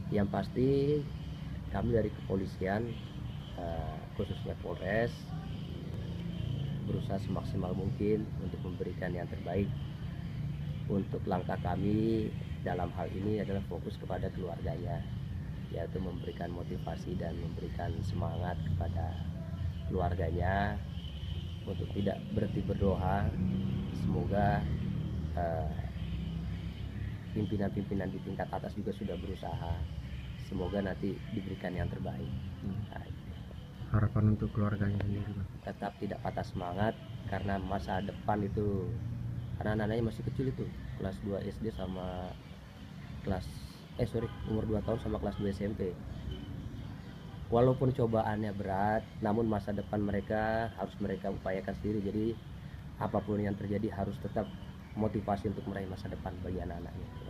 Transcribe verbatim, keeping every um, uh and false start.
Yang pasti kami dari kepolisian, eh, khususnya Polres, berusaha semaksimal mungkin untuk memberikan yang terbaik. Untuk langkah kami dalam hal ini adalah fokus kepada keluarganya, yaitu memberikan motivasi dan memberikan semangat kepada keluarganya untuk tidak berhenti berdoa. Semoga eh, pimpinan-pimpinan di tingkat atas juga sudah berusaha, semoga nanti diberikan yang terbaik. Nah, Harapan untuk keluarganya sendiri, Bang? tetap tidak patah semangat, karena masa depan itu, karena anak-anaknya masih kecil itu, kelas dua S D sama kelas eh sorry umur dua tahun sama kelas dua S M P. Walaupun cobaannya berat, namun masa depan mereka harus mereka upayakan sendiri. Jadi apapun yang terjadi harus tetap motivasi untuk meraih masa depan bagi anak-anaknya.